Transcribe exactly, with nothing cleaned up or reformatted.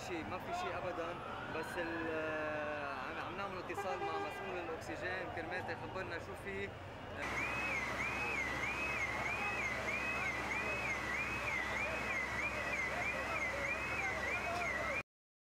شيء، ما في شيء ابدا، بس عم نعمل اتصال مع مسؤول الاكسجين كرمال يخبرنا شو في.